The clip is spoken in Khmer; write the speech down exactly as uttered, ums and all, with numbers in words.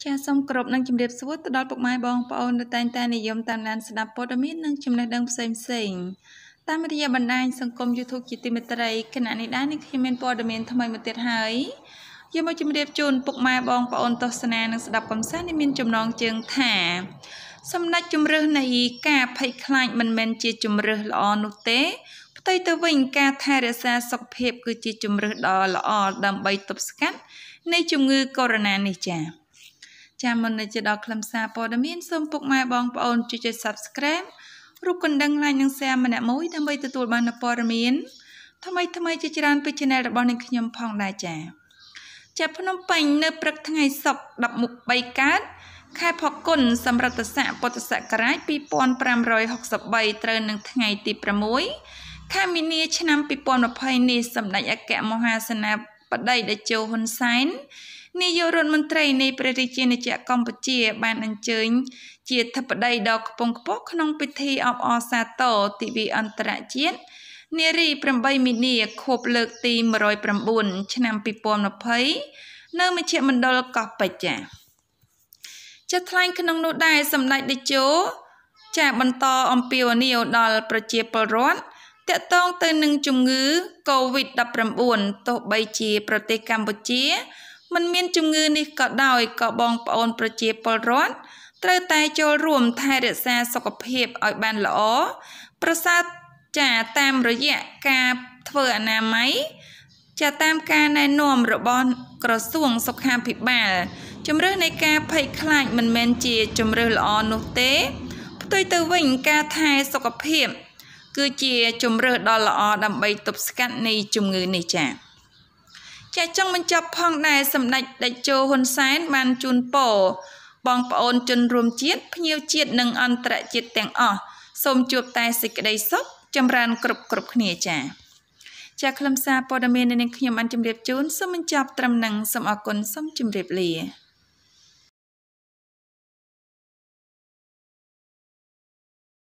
ចាសូមគោរពនឹងជំរាបសួរទៅដល់ពុកម៉ែបងប្អូនដែលតែងតែនិយមតាមដានស្ដាប់ព័ត៌មាននិងចំណេះដឹងផ្សេងផ្សេងតាមរយៈបណ្ដាញសង្គម YouTube ជាទីមេត្រីគណៈនេះដែរនេះខ្ញុំមានព័ត៌មានថ្មីមួយទៀតហើយយកមកជម្រាបជូនពុកម៉ែបងប្អូនទស្សនានិងស្ដាប់កំសាន្តនេះមានចំណងជើងថាសម្ដេចជំរឿសនៃការភ័យខ្លាចមិនមែនជាជំរឿសល្អនោះទេផ្ទុយទៅវិញការថែរក្សាសុខភាពគឺជាជំរឿសដ៏ល្អដើម្បីទប់ស្កាត់នៃជំងឺកូវីដ នេះចា៎ចាំមុននឹងទៅដល់ខ្លឹមសារព័ត៌មានសូមពុកម៉ែបងប្អូនជួយចុច Subscribe រូបកណ្ដឹង Like និង Share ម្នាក់មួយដើម្បីទទួលបាននូវព័ត៌មានថ្មីថ្មីជាច្រើនពី Channel របស់នាងខ្ញុំផងដែរចា៎ចាប់ភ្នំពេញនៅព្រឹកថ្ងៃសុក្រដប់បីកើតខែផល្គុនសម្រាប់ស័កពុទ្ធសករាជពីរពាន់ប្រាំរយហុកសិបបីត្រូវនឹងថ្ងៃទីប្រាំមួយខែមីនាឆ្នាំពីរពាន់ម្ភៃនេះសម្ដេចអគ្គមហាសេនាបតីតេជោហ៊ុនសែននាយករដ្ឋមន្ត្រីនៃព្រះរាជាណាចក្រកម្ពុជាបានអញ្ជើញជាអធិបតីដ៏ខ្ពង់ខ្ពស់ក្នុងពិធីអបអរសាទរទិវាអន្តរជាតិនារីប្រាំបីមីនាខួបលើកទីមួយរយប្រាំបួនឆ្នាំពីរពាន់ម្ភៃនៅមជ្ឈមណ្ឌលកោះពេជ្រចាចាថ្លែងក្នុងនោះដែរសម្ដេចតេជោចាបន្តអំពាវនាវដល់ប្រជាពលរដ្ឋតាក់ទងទៅនឹងជំងឺ កូវីដ ដប់ប្រាំបួន ទោះបីជាប្រទេសកម្ពុជាមិនមានជំងឺនេះក៏ដោយក៏បងប្អូនប្រជាពលរដ្ឋត្រូវតែចូលរួមថែរក្សាសុខភាពឲ្យបានល្អប្រសើរចាតាមរយៈការធ្វើអនាម័យចាតាមការណែនាំរបស់ក្រសួងសុខាភិបាលជំរឿសនៃការភ័យខ្លាចមិនមែនជាជំរឿសល្អនោះទេផ្ទុយទៅវិញការថែសុខភាពគឺជាជំរឿសដ៏ល្អដើម្បីទប់ស្កាត់នៃជំងឺនេះចាចាចង់បញ្ចប់ផងដែរសម្ដេចតេជោហ៊ុនសែនបានជូនពរបងប្អូនជនរួមជាតិភ្ញៀវជាតិនិងអន្តរជាតិទាំងអស់សូមជួបតែសេចក្តីសុខចម្រើនគ្រប់គ្រប់គ្នាចាចាខ្លឹមសារព័ត៌មាននេះខ្ញុំបានជម្រាបជូនសូមបញ្ចប់ត្រឹមនឹងសូមអរគុណសូមជម្រាបលា